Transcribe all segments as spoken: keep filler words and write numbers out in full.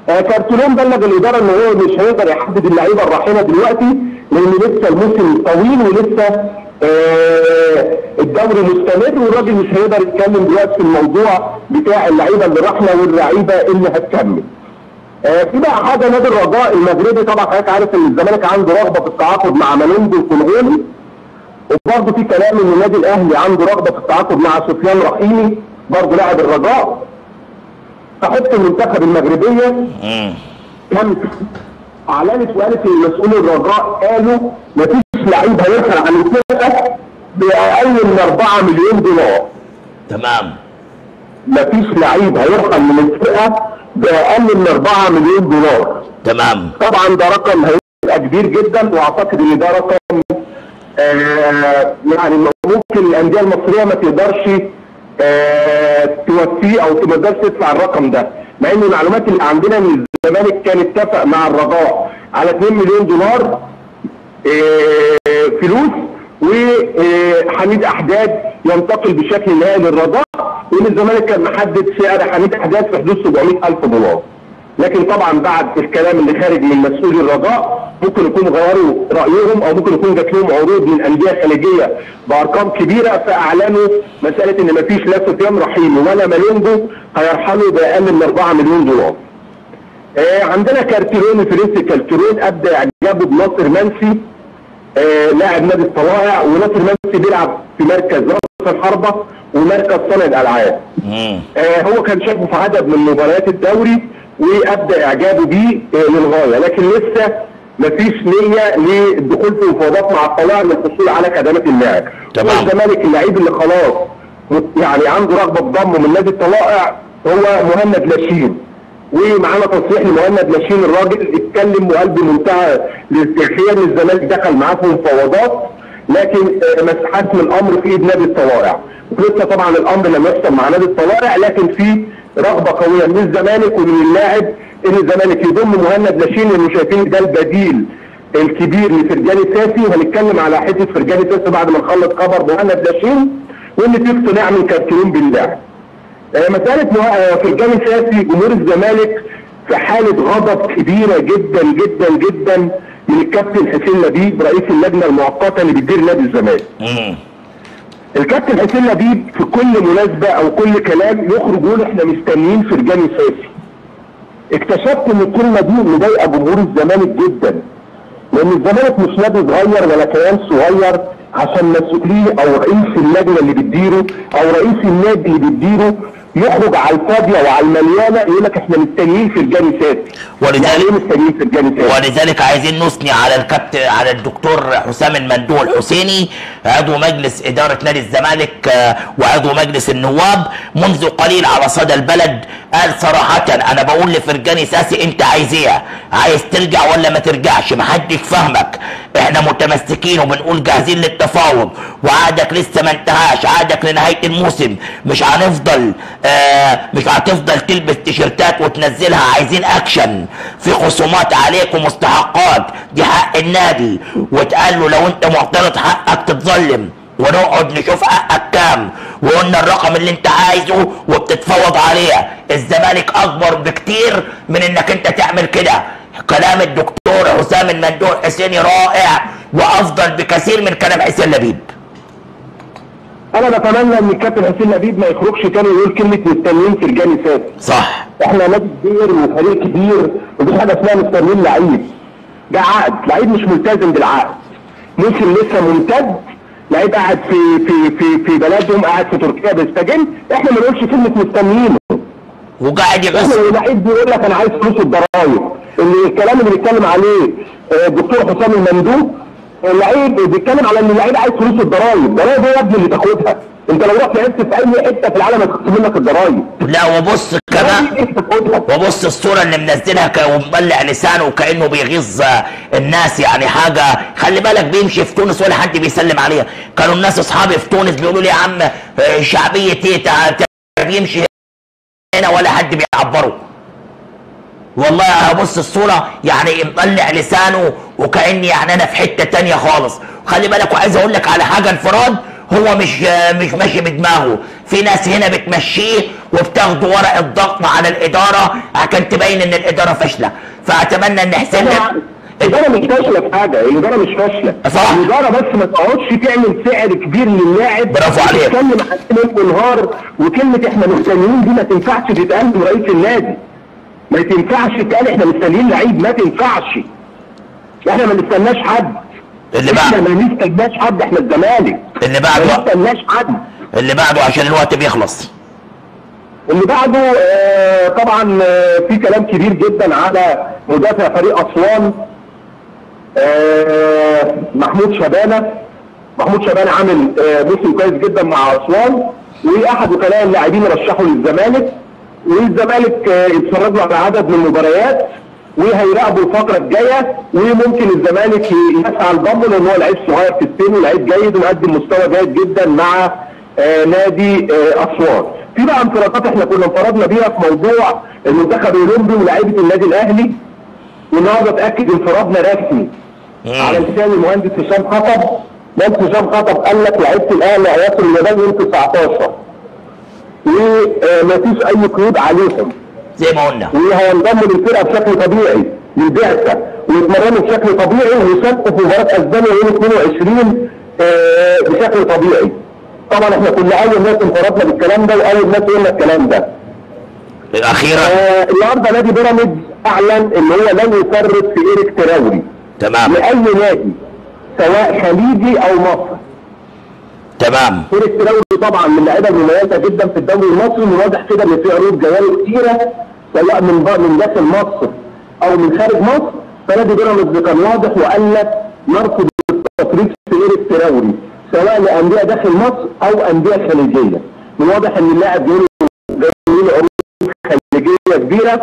آه كارتيرون بلغ الاداره ان هو مش هيقدر يحدد اللعيبه الراحله دلوقتي، لان لسه الموسم طويل ولسه آه الدوري مستمر، والراجل مش هيقدر يتكلم دلوقتي في الموضوع بتاع اللعيبه اللي راحله واللعيبه اللي هتكمل. آه في بقى حاجه، نادي الرجاء المغربي طبعا حضرتك عارف ان الزمالك عنده رغبه في التعاقد مع مالوندو الكونغولي، وبرضه في كلام ان النادي الاهلي عنده رغبه في التعاقد مع سفيان رحيمي برضه لاعب الرجاء. صحيفه المنتخب المغربيه كانت اعلنت وقالت ان مسؤول الرجاء قالوا مفيش لعيب هيرحل عن الفرقه باقل من أربعة مليون دولار. تمام. مفيش لعيب هيرحل من الفرقه باقل من أربعة مليون دولار. تمام. طبعا ده رقم هيبقى كبير جدا، واعتقد ان ده رقم آه يعني ممكن الانديه المصريه ما تقدرش آه توفيه او ما تقدرش تدفع الرقم ده، مع ان المعلومات اللي عندنا ان الزمالك كان اتفق مع الرجاء على اتنين مليون دولار آه فلوس، وحميد احداد ينتقل بشكل نهائي للرجاء، وان الزمالك كان محدد سعر حميد احداد في حدود سبعمائة ألف دولار. لكن طبعا بعد الكلام اللي خارج من مسؤولي الرجاء ممكن يكونوا غيروا رايهم، او ممكن يكون جات لهم عروض من انديه خليجيه بارقام كبيره، فاعلنوا مساله ان مفيش لا سفيان رحيمي ولا مالوندو هيرحلوا باقل من أربعة مليون دولار. آه عندنا كارتيرون الفرنسي، كارتيرون ابدا اعجابه بناصر منسي آه لاعب نادي الطلائع، وناصر منسي بيلعب في مركز راس الحربه ومركز صانع الالعاب. آه هو كان شايفه في عدد من مباريات الدوري وابدا اعجابه بيه للغايه، لكن لسه مفيش نيه للدخول في مفاوضات مع الطلائع للحصول على خدمات اللاعب. تمام. الزمالك اللعيب اللي خلاص يعني عنده رغبه في ضمه من نادي الطلائع هو مهند لاشين، ومعانا تصريح لمهند لاشين، الراجل اتكلم وقال بمنتهى الاسترخاء ان الزمالك دخل معاه في مفاوضات، لكن حسم الامر في ايد نادي الطلائع، ولسه طبعا الامر لم يحصل مع نادي الطلائع، لكن في رغبه قويه من الزمالك ومن اللاعب ان الزمالك يضم مهند لاشين، لانه شايفين ده البديل الكبير لفرجاني ساسي، وهنتكلم على حته فرجاني ساسي بعد ما نخلص خبر مهند لاشين، وان في اقتناع من كارتيرون باللاعب. آه مساله فرجاني ساسي جمهور الزمالك في حاله غضب كبيره جدا جدا جدا من الكابتن حسين لبيب رئيس اللجنه المؤقته اللي بتدير نادي الزمالك. الكابتن حسين لبيب في كل مناسبه او كل كلام يخرج يقول احنا مستنيين فرجاني ساسي. اكتشفت ان الكلمه دي مضايقه جمهور الزمالك جدا، لان الزمالك مش نادي صغير ولا كيان صغير عشان مسؤوليه او رئيس اللجنه اللي بتديره او رئيس النادي اللي بتديره يخرج على الفاضيه وعلى المليانه يقول لك احنا مستنيين فرجاني ساسي. ولذلك يعني ايه مستنيين فرجاني ساسي؟ ولذلك عايزين نثني على الكابتن على الدكتور حسام المندوح الحسيني عضو مجلس اداره نادي الزمالك وعضو مجلس النواب منذ قليل على صدى البلد، قال صراحه انا بقول لفرجاني ساسي انت عايز ايه؟ عايز ترجع ولا ما ترجعش؟ محدش فاهمك، احنا متمسكين وبنقول جاهزين للتفاوض، وعقدك لسه ما انتهاش، عقدك لنهايه الموسم، مش هنفضل آه مش هتفضل تلبس تيشيرتات وتنزلها، عايزين اكشن، في خصومات عليك ومستحقات، دي حق النادي، وتقال له لو انت معترض حقك تتظلم، ونقعد نشوف حقك كام، وقلنا الرقم اللي انت عايزه وبتتفاوض عليه، الزمالك اكبر بكتير من انك انت تعمل كده. كلام الدكتور حسام المندوح حسيني رائع وافضل بكثير من كلام حسين لبيب. انا بتمنى ان الكابتن حسين لبيب ما يخرجش تاني ويقول كلمه مستنيين فرجاني ساسي. صح. احنا نادي كبير وفريق كبير، ودي حاجه اسمها مستنيين لعيب. ده عقد، لعيب مش ملتزم بالعقد. موسم لسه ممتد، لعيب قاعد في في في في بلدهم، قاعد في تركيا بيستجم، احنا ما نقولش كلمه مستنيينه. وقاعد يغصب. احنا اللعيب بيقول لك انا عايز فلوس الضرايب، اللي الكلام اللي بيتكلم عليه الدكتور حسام المندوح، اللعيب بيتكلم على ان اللعيب عايز فلوس الضرايب، الضرايب هي يا ابني اللي تاخدها، انت لو رحت لعبت في اي حته في العالم هتخصم منك الضرايب. لا وبص كمان، وبص الصوره اللي منزلها ومبلع لسانه وكانه بيغيظ الناس، يعني حاجه خلي بالك، بيمشي في تونس ولا حد بيسلم عليها، كانوا الناس اصحابي في تونس بيقولوا لي يا عم شعبيه ايه بيمشي هنا ولا حد بيعبره. والله هبص الصوره يعني مطلع لسانه وكاني يعني انا في حته تانيه خالص. خلي بالك، وعايز اقول لك على حاجه، انفراد هو مش مش ماشي بدماغه، في ناس هنا بتمشيه وبتاخد ورق الضغط على الاداره عشان تبين ان الاداره فاشله، فاتمنى ان حسين الاداره مش فاشله في حاجه، الاداره مش فاشله صح. الاداره بس ما تقعدش تعمل سعر كبير للاعب. برافو عليك. تتكلم عن ليل ونهار، وكلمه احنا مستنيين دي ما تنفعش تتقال من رئيس النادي، ما تنفعش تتقال احنا مستنيين لعيب، ما تنفعش. احنا ما نستناش حد، اللي احنا بعده ما نستناش حد، احنا الزمالك اللي بعده ما نستناش حد. اللي بعده عشان الوقت بيخلص. اللي بعده آه طبعا آه في كلام كبير جدا على مدافع فريق اسوان آه محمود شبانه. محمود شبانه عامل آه موسم كويس جدا مع اسوان، واحد وكلاء اللاعبين رشحوا للزمالك، والزمالك آه يتفرج له على عدد من المباريات وهيراقبوا الفتره الجايه، وممكن الزمالك يسعى لضمه لان هو لعيب صغير في السن ولاعيب جيد ومقدم مستوى جيد جدا مع آه نادي آه اسوان. في بقى انفرادات احنا كنا انفردنا بيها في موضوع المنتخب الاولمبي ولاعيبه النادي الاهلي، والنهارده اتاكد انفرادنا رسمي على لسان المهندس هشام خطب. المهندس هشام خطب قال لك لعيبه الاهلي هيصل اليابان يوم تسعتاشر ومفيش اي قيود عليهم زي ما قلنا، وهينضموا للفرقه بشكل طبيعي للبعثه ويتمرنوا بشكل طبيعي ويشاركوا في مباراه اسبانيا يوم اتنين وعشرين آه بشكل طبيعي. طبعا احنا كنا اول ناس انفردنا بالكلام ده واول ناس قلنا الكلام ده. اخيرا آه النهارده نادي بيراميدز اعلن ان هو لن يفرط في ايريك تراوري تمام لاي نادي سواء خليجي او مصري. تمام. ايريك تراوري طبعا من اللعيبه المميزه جدا في الدوري المصري، وواضح كده ان في عروض جايه كتيره سواء من من داخل مصر او من خارج مصر، فنادي بيراميدز كان واضح وقال لك نرفض التفريط في ايريك تراوري سواء لانديه داخل مصر او انديه خليجيه. من واضح ان اللاعب جاي له عروض خليجيه كبيره،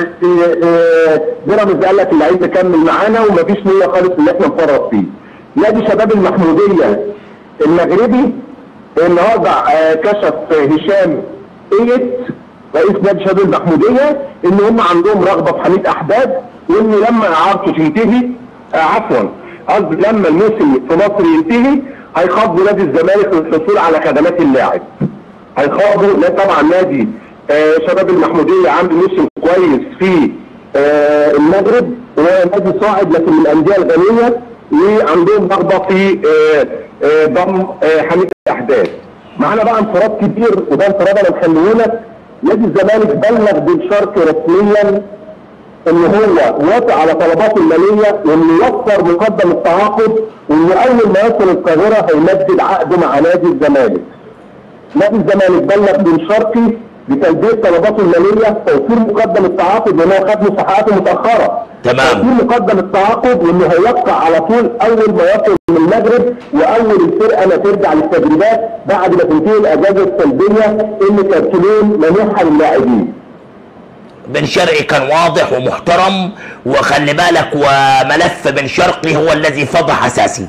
فبيراميدز قال لك اللعيب مكمل معانا ومفيش نيه خالص ان احنا نفرط فيه. نادي شباب المحموديه المغربي النهارده كشف هشام ايت رئيس نادي شباب المحموديه ان هم عندهم رغبه في حميد احداد، وان لما اعارته تنتهي عفوا قصدي لما الموسم في مصر ينتهي هيخاطبوا نادي الزمالك للحصول على خدمات اللاعب. هيخاطبوا طبعا نادي آه شباب المحموديه عامل موسم كويس في آه المغرب ونادي صاعد لكن من الانديه الغنيه، وعندهم رغبه في آه آه ضم آه حميد احداث. معانا بقى انفراد كبير وده انفراد انا مخليه لك. نادي الزمالك بلغ بن شرقي رسميا ان هو وافق على طلباته الماليه وانه يوفر مقدم التعاقد، وانه اول ما يصل القاهره هيمدد عقده مع نادي الزمالك. نادي الزمالك بلغ بن شرقي بتلبيه طلباته الماليه، توفير مقدم التعاقد لان هو خد مستحقاته متاخره. تمام. توفير مقدم التعاقد وانه هيوقع على طول اول ما يصل من المغرب، واول الفرقه ما ترجع للتدريبات بعد ما تنتهي الاجازه السلبيه اللي كارتلون منوحه للاعبين. بن شرقي كان واضح ومحترم، وخلي بالك وملف بن شرقي هو الذي فضح اساسي.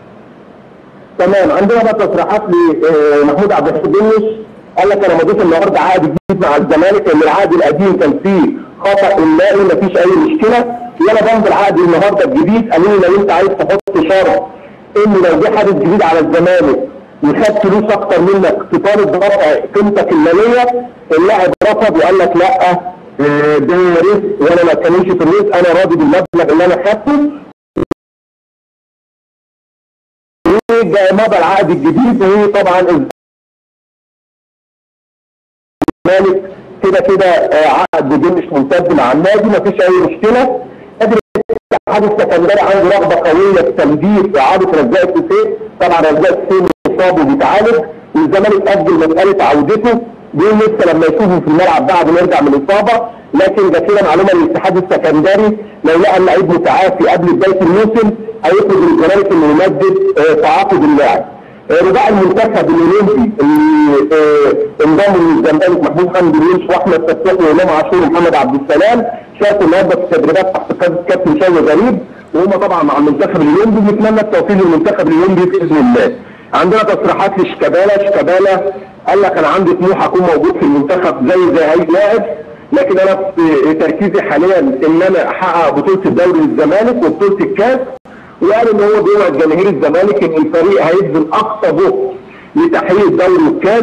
تمام. عندنا بقى تصريحات لمحمود عبد الحليم قال لك انا مضيت النهارده عقد جديد مع الزمالك لان العقد القديم كان فيه خطا مالي مفيش اي مشكله، وانا بمضي العقد النهارده الجديد. قالوا لي لو انت عايز تحط شرط ان لو جه حدث جديد على الزمالك وخد فلوس اكتر منك تطالب برفع قيمتك الماليه. اللاعب رفض وقال لك لا ده رزق وانا ما اتكلمش في الرزق، انا راضي بالمبلغ اللي انا خدته. مضى العقد الجديد، وطبعا الزمالك كده كده عقد بدون مش ممتد مع النادي مفيش اي مشكله. نادي الاتحاد السكندري عنده رغبه قويه في تمديد اعاده رزاق الحسين، طبعا رزاق الحسين مصاب وبيتعالج، والزمالك اجل مساله عودته دول لسه لما يشوفوا في الملعب بعد ما يرجع من الاصابه. لكن ده كده معلومه للاتحاد السكندري لو لقى اللعيب متعافي قبل بدايه الموسم هيطلب من الزمالك انه يمدد تعاقد اللاعب. رباعي المنتخب الاولمبي اللي انضموا للزمالك محمود حمدي الونش واحمد فتاح وامام عاشور ومحمد عبد السلام شاركوا النهارده في التدريبات تحت قياده كابتن شوقي غريب، وهم طبعا مع المنتخب الاولمبي. نتمنى التوفيق للمنتخب الاولمبي باذن الله. عندنا تصريحات لشيكابالا. شيكابالا قال لك انا عندي طموح اكون موجود في المنتخب زي زي اي لاعب، لكن انا في تركيزي حاليا ان انا احقق بطوله الدوري للزمالك وبطوله الكاس. وقال ان هو بيوعد جماهير الزمالك ان الفريق هيبذل اقصى جهد لتحقيق الدوري والكاس،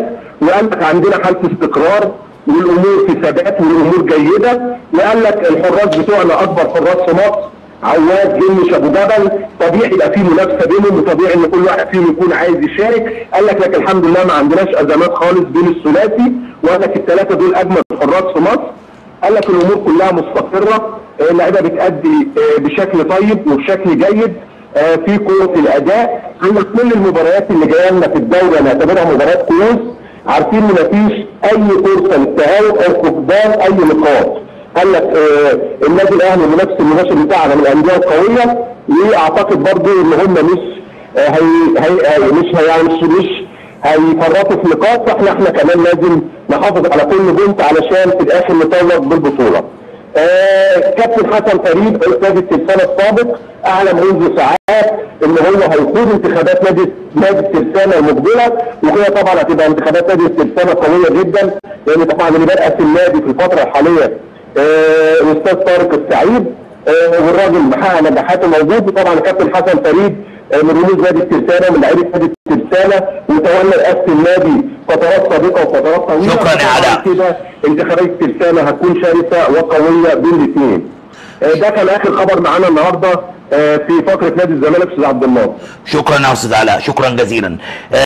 وقال لك عندنا حاله استقرار والامور في ثبات والامور جيده، وقال لك الحراس بتوعنا اكبر حراس في مصر، عواد جنش ابو جبل، طبيعي يبقى في منافسه بينهم وطبيعي ان كل واحد فيهم يكون عايز يشارك. قال لك لكن الحمد لله ما عندناش ازمات خالص بين الثلاثي، وقال لك الثلاثه دول اجمل حراس في مصر. قال لك الامور كلها مستقره، اللعيبه بتأدي بشكل طيب وبشكل جيد، في قوه الاداء. قال لك كل المباريات اللي جايه لنا في الدوري نعتبرها مباريات كؤوس، عارفين ان مفيش اي فرصه للتهاون او فقدان اي نقاط. قال لك آه النادي الاهلي المنافس المباشر بتاعنا من الانديه القويه، واعتقد برضه ان هم مش آه هي هي مش هي يعني مش مش هيفرطوا في نقاط، فاحنا احنا كمان لازم نحافظ على كل بونت علشان في الاخر نتوج بالبطوله. آه كابتن حسن فريد استاذ الترسانه السابق اعلن منذ ساعات ان هو هيقود انتخابات نادي نادي الترسانه المقبله، وهي طبعا هتبقى انتخابات نادي الترسانه قويه جدا، لان طبعا اللي بيرأس النادي في الفتره الحاليه آه الاستاذ طارق السعيد، آه والراجل محقق نجاحاته موجود. وطبعا الكابتن حسن فريد آه من رموز نادي الترسانه، من لعيبه نادي الترسانه، وتولى رئاسه النادي فترات سابقه وفترات طويله. شكرا يا علاء. كده انتخابات الترسانه هتكون شرسه وقويه بين الاثنين. آه ده كان اخر خبر معانا النهارده آه في فقره نادي الزمالك استاذ عبد الله. شكرا يا استاذ علاء، شكرا جزيلا.